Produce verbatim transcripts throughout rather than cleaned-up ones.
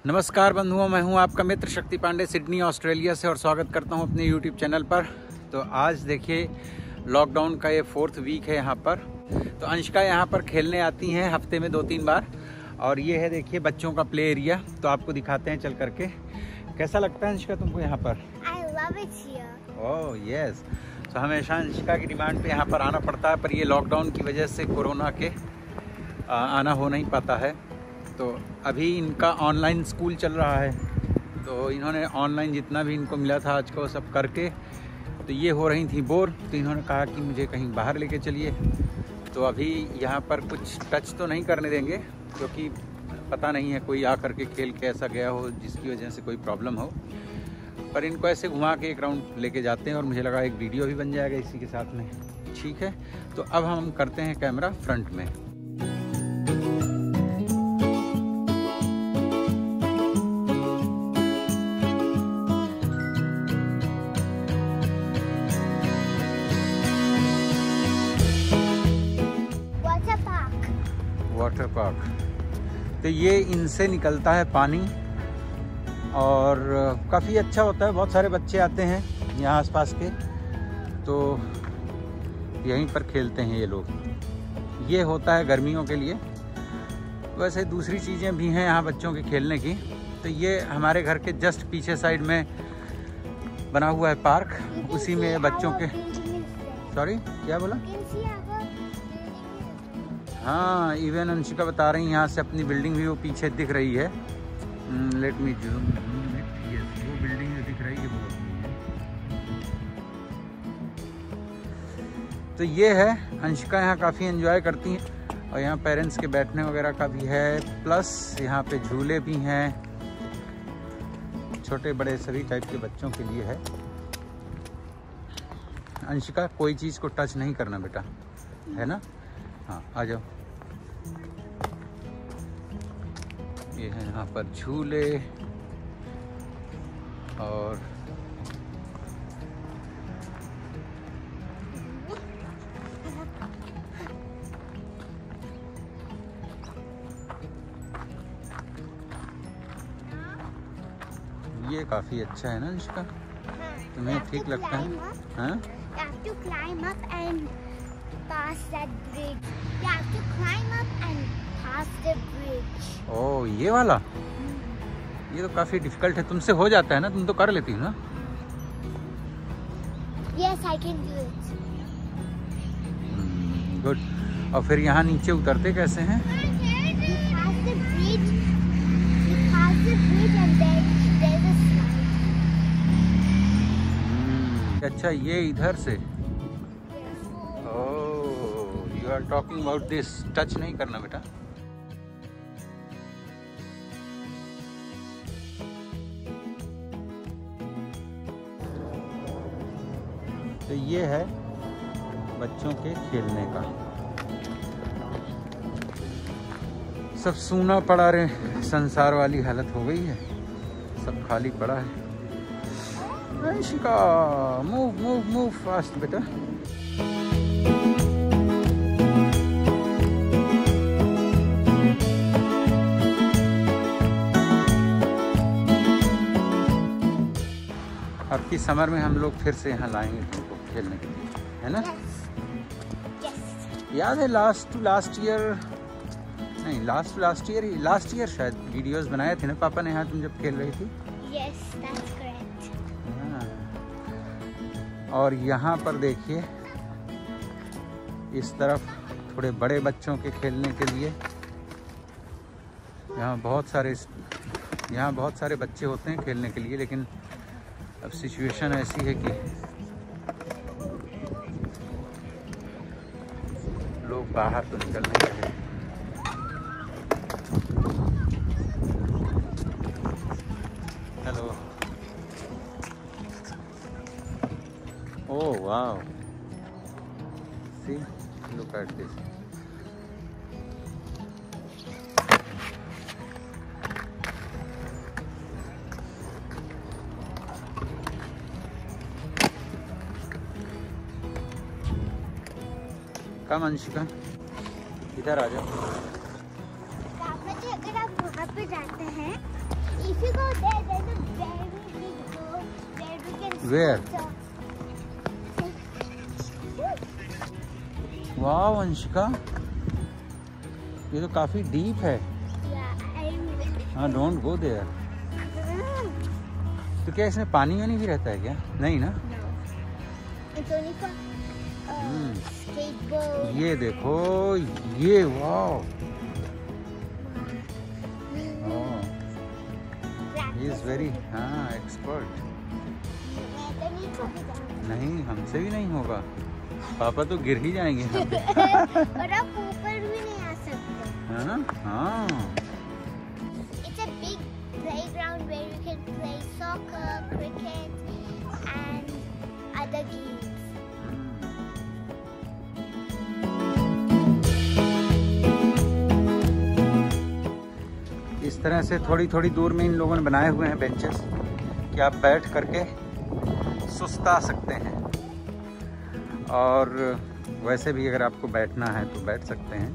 नमस्कार बंधुओं, मैं हूं आपका मित्र शक्ति पांडे सिडनी ऑस्ट्रेलिया से और स्वागत करता हूं अपने यूट्यूब चैनल पर। तो आज देखिए लॉकडाउन का ये फोर्थ वीक है यहाँ पर। तो अंशिका यहाँ पर खेलने आती हैं हफ्ते में दो तीन बार। और ये है देखिए बच्चों का प्ले एरिया, तो आपको दिखाते हैं चल करके। कैसा लगता है अंशिका तुमको यहाँ पर? I love it here. Oh yes. तो हमेशा अंशिका की डिमांड पे यहाँ पर आना पड़ता है, पर ये लॉकडाउन की वजह से कोरोना के आ, आना हो नहीं पाता है। तो अभी इनका ऑनलाइन स्कूल चल रहा है, तो इन्होंने ऑनलाइन जितना भी इनको मिला था आज को सब करके, तो ये हो रही थी बोर। तो इन्होंने कहा कि मुझे कहीं बाहर लेके चलिए। तो अभी यहाँ पर कुछ टच तो नहीं करने देंगे, क्योंकि पता नहीं है कोई आ करके खेल के ऐसा गया हो जिसकी वजह से कोई प्रॉब्लम हो। पर इनको ऐसे घुमा के एक राउंड लेके जाते हैं और मुझे लगा एक वीडियो भी बन जाएगा इसी के साथ में। ठीक है, तो अब हम करते हैं कैमरा फ्रंट में। वाटर पार्क, तो ये इनसे निकलता है पानी और काफ़ी अच्छा होता है। बहुत सारे बच्चे आते हैं यहाँ आसपास के, तो यहीं पर खेलते हैं ये लोग। ये होता है गर्मियों के लिए। वैसे दूसरी चीज़ें भी हैं यहाँ बच्चों के खेलने की। तो ये हमारे घर के जस्ट पीछे साइड में बना हुआ है पार्क, उसी में बच्चों के। सॉरी क्या बोला? हाँ, इवन अंशिका बता रही है यहाँ से अपनी बिल्डिंग भी वो पीछे दिख रही है। Let me zoom it. Yes, वो बिल्डिंग जो दिख रही है वो अपनी है। तो ये है, अंशिका यहाँ काफ़ी एंजॉय करती हैं और यहाँ पेरेंट्स के बैठने वगैरह का भी है, प्लस यहाँ पे झूले भी हैं, छोटे बड़े सभी टाइप के बच्चों के लिए है। अंशिका कोई चीज़ को टच नहीं करना बेटा, है ना? हाँ, आ जाओ। ये है यहाँ पर झूले और ये काफी अच्छा है ना अंशिका? तुम्हें ठीक लगता है? हाँ? Pass that bridge. You have to climb up and pass the bridge. ओह, ये वाला? ये तो काफी डिफिकल्ट है। तुमसे हो जाता है ना, तुम तो कर लेती हो ना? Yes, I can do it. Good. और फिर यहाँ नीचे उतरते कैसे हैं? You pass the bridge. You pass the bridge and then there's a slide. अच्छा, ये इधर से। You are talking about this. Touch नहीं करना बेटा। तो ये है बच्चों के खेलने का। सब सूना पड़ा रे, संसार वाली हालत हो गई है, सब खाली पड़ा है। Anshika move move move fast बेटा। अब की समर में हम लोग फिर से यहाँ लाएंगे तुमको खेलने के लिए, है ना? Yes. Yes. याद है लास्ट टू लास्ट ईयर, नहीं लास्ट टू लास्ट ईयर ही लास्ट ईयर शायद वीडियोस बनाए थे ना पापा ने यहाँ, तुम जब खेल रही थी। Yes, that's correct. हाँ। और यहाँ पर देखिए इस तरफ थोड़े बड़े बच्चों के खेलने के लिए यहाँ बहुत सारे यहाँ बहुत सारे बच्चे होते हैं खेलने के लिए, लेकिन अब सिचुएशन ऐसी है कि लोग बाहर तो निकल नहीं रहे। Hello. Oh wow, see look at this. Come Anshika, इधर आ जाओ। अगर आप वहाँ पे जाते हैं If you go there, there's a very big door where we can Where? sit. वाह अंशिका, ये तो काफी डीप है। Yeah, I'm. हाँ, डोंट गो देयर। तो क्या इसमें पानी वानी भी रहता है क्या? नहीं ना। No. It's only for uh, Hmm. skateboard. ये देखो, ये वाह, ही इज वेरी हाँ एक्सपर्ट। मैं तो नहीं कभी जाऊंगी। नहीं, हमसे भी नहीं होगा, पापा तो गिर ही जाएंगे यहाँ पे। और आप ऊपर भी नहीं आ सकते। है ना? हाँ। It's a big playground where you can play soccer, cricket, and other games. इस तरह से थोड़ी थोड़ी दूर में इन लोगों ने बनाए हुए हैं बेंचेस कि आप बैठ करके सुस्ता सकते हैं, और वैसे भी अगर आपको बैठना है तो बैठ सकते हैं।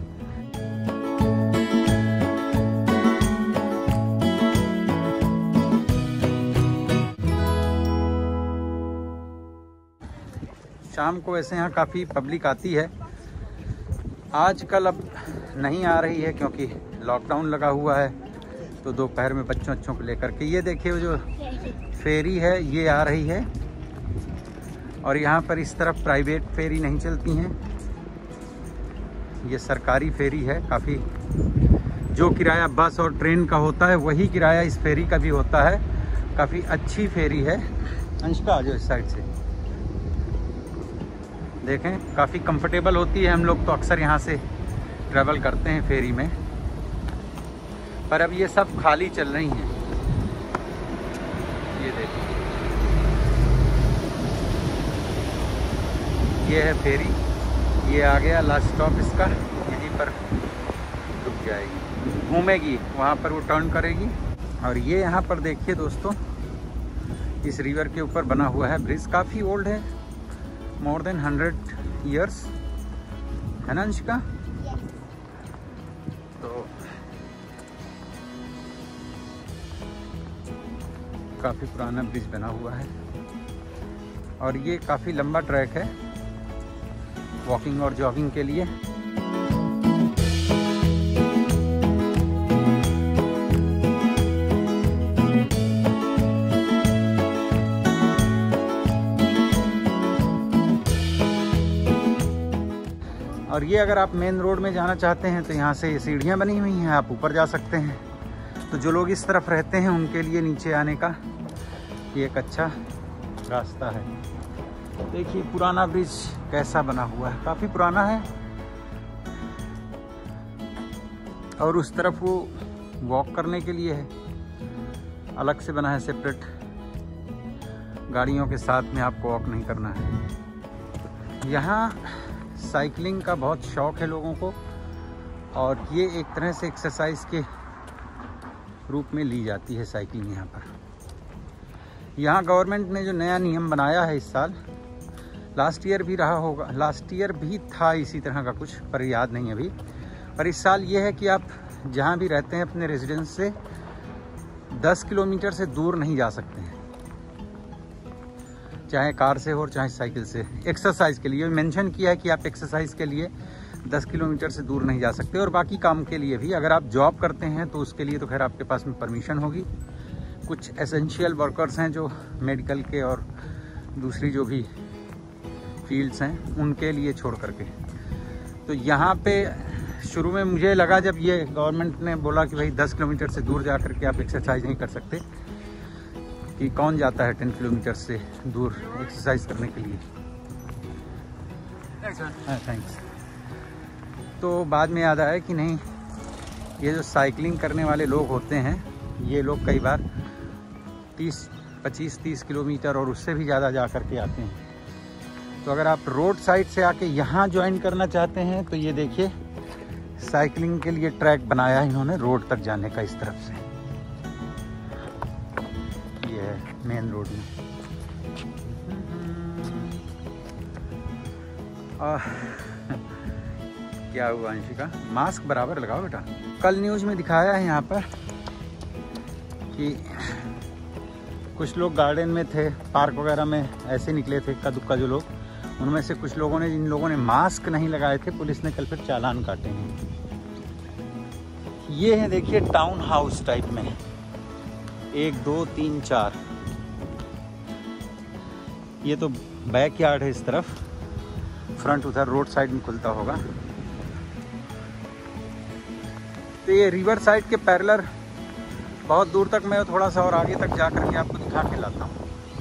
शाम को वैसे यहाँ काफ़ी पब्लिक आती है, आजकल अब नहीं आ रही है क्योंकि लॉकडाउन लगा हुआ है, तो दोपहर में बच्चों बच्चों को लेकर के। ये देखिए वो जो फेरी है ये आ रही है, और यहाँ पर इस तरफ प्राइवेट फेरी नहीं चलती हैं, ये सरकारी फेरी है। काफ़ी जो किराया बस और ट्रेन का होता है वही किराया इस फेरी का भी होता है। काफ़ी अच्छी फेरी है। अंशिका आ जाओ इस साइड से, देखें काफ़ी कंफर्टेबल होती है। हम लोग तो अक्सर यहाँ से ट्रैवल करते हैं फेरी में, पर अब ये सब खाली चल रही हैं। ये देखिए, ये है फेरी, ये आ गया लास्ट स्टॉप इसका, यहीं पर रुक जाएगी, घूमेगी, वहाँ पर वो टर्न करेगी। और ये यहाँ पर देखिए दोस्तों, इस रिवर के ऊपर बना हुआ है ब्रिज, काफ़ी ओल्ड है, मोर देन हंड्रेड ईयर्स, है ना अंशिका? तो काफ़ी पुराना ब्रिज बना हुआ है, और ये काफ़ी लंबा ट्रैक है वॉकिंग और जॉगिंग के लिए। और ये अगर आप मेन रोड में जाना चाहते हैं तो यहाँ से ये सीढ़ियाँ बनी हुई हैं, आप ऊपर जा सकते हैं। तो जो लोग इस तरफ रहते हैं उनके लिए नीचे आने का ये एक अच्छा रास्ता है। देखिए पुराना ब्रिज कैसा बना हुआ है, काफ़ी पुराना है। और उस तरफ वो वॉक करने के लिए है, अलग से बना है सेपरेट, गाड़ियों के साथ में आपको वॉक नहीं करना है। यहाँ साइकिलिंग का बहुत शौक है लोगों को, और ये एक तरह से एक्सरसाइज के रूप में ली जाती है साइकिलिंग यहाँ पर। यहाँ गवर्नमेंट ने जो नया नियम बनाया है इस साल, लास्ट ईयर भी रहा होगा, लास्ट ईयर भी था इसी तरह का कुछ, पर याद नहीं अभी, पर इस साल ये है कि आप जहाँ भी रहते हैं अपने रेजिडेंस से दस किलोमीटर से दूर नहीं जा सकते हैं, चाहे कार से हो और चाहे साइकिल से। एक्सरसाइज के लिए मेंशन किया है कि आप एक्सरसाइज के लिए दस किलोमीटर से दूर नहीं जा सकते, और बाकी काम के लिए भी। अगर आप जॉब करते हैं तो उसके लिए तो खैर आपके पास में परमिशन होगी। कुछ एसेंशियल वर्कर्स हैं जो मेडिकल के और दूसरी जो भी फील्ड्स हैं उनके लिए छोड़ करके। तो यहाँ पे शुरू में मुझे लगा जब ये गवर्नमेंट ने बोला कि भाई दस किलोमीटर से दूर जा करके आप एक्सरसाइज नहीं कर सकते, कि कौन जाता है टेन किलोमीटर से दूर एक्सरसाइज करने के लिए। हाँ थैंक्स। तो बाद में याद आया कि नहीं, ये जो साइकिलिंग करने वाले लोग होते हैं ये लोग कई बार तीस पच्चीस तीस किलोमीटर और उससे भी ज़्यादा जा कर के आते हैं। तो अगर आप रोड साइड से आके यहाँ ज्वाइन करना चाहते हैं तो ये देखिए साइकिलिंग के लिए ट्रैक बनाया है इन्होंने रोड तक जाने का, इस तरफ से ये है मेन रोड में। आ, क्या हुआ अंशिका? मास्क बराबर लगाओ बेटा। कल न्यूज़ में दिखाया है यहाँ पर कि कुछ लोग गार्डन में थे, पार्क वगैरह में ऐसे निकले थे इक्का दुक्का जो लोग, उनमें से कुछ लोगों ने, जिन लोगों ने मास्क नहीं लगाए थे, पुलिस ने कल फिर चालान काटे हैं। ये है देखिए टाउन हाउस टाइप में, एक दो तीन चार। ये तो बैक यार्ड है इस तरफ, फ्रंट उधर रोड साइड में खुलता होगा। तो ये रिवर साइड के पैरेलल बहुत दूर तक, मैं थोड़ा सा और आगे तक जा करके आपको दिखा के लाता हूँ।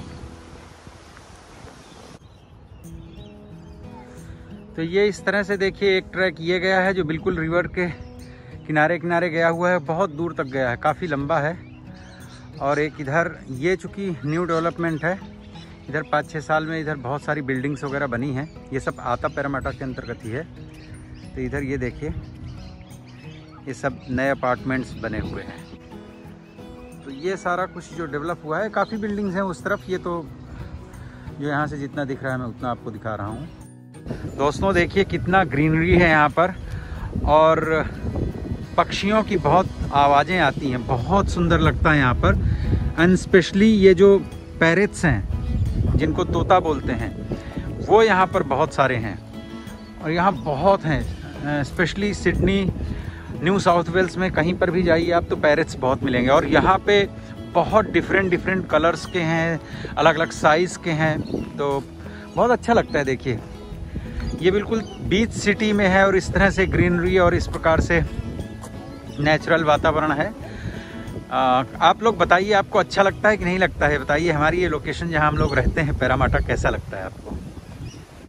तो ये इस तरह से देखिए एक ट्रैक ये गया है जो बिल्कुल रिवर के किनारे किनारे गया हुआ है, बहुत दूर तक गया है, काफ़ी लंबा है। और एक इधर, ये चूँकि न्यू डेवलपमेंट है, इधर पाँच छः साल में इधर बहुत सारी बिल्डिंग्स वगैरह बनी हैं। ये सब आता पैरामाटा के अंतर्गत ही है। तो इधर ये देखिए, ये सब नए अपार्टमेंट्स बने हुए हैं। तो ये सारा कुछ जो डेवलप हुआ है, काफ़ी बिल्डिंग्स हैं उस तरफ। ये तो जो यहाँ से जितना दिख रहा है मैं उतना आपको दिखा रहा हूँ। दोस्तों देखिए कितना ग्रीनरी है यहाँ पर, और पक्षियों की बहुत आवाज़ें आती हैं, बहुत सुंदर लगता है यहाँ पर। एंड स्पेशली ये जो पैरेट्स हैं, जिनको तोता बोलते हैं, वो यहाँ पर बहुत सारे हैं, और यहाँ बहुत हैं। Specially Sydney, New South Wales में कहीं पर भी जाइए आप तो पैरेट्स बहुत मिलेंगे। और यहाँ पे बहुत डिफरेंट डिफरेंट कलर्स के हैं, अलग अलग साइज़ के हैं, तो बहुत अच्छा लगता है। देखिए ये बिल्कुल बीच सिटी में है, और इस तरह से ग्रीनरी और इस प्रकार से नेचुरल वातावरण है। आ, आप लोग बताइए आपको अच्छा लगता है कि नहीं लगता है, बताइए। हमारी ये लोकेशन जहाँ हम लोग रहते हैं पैरामाटा, कैसा लगता है आपको?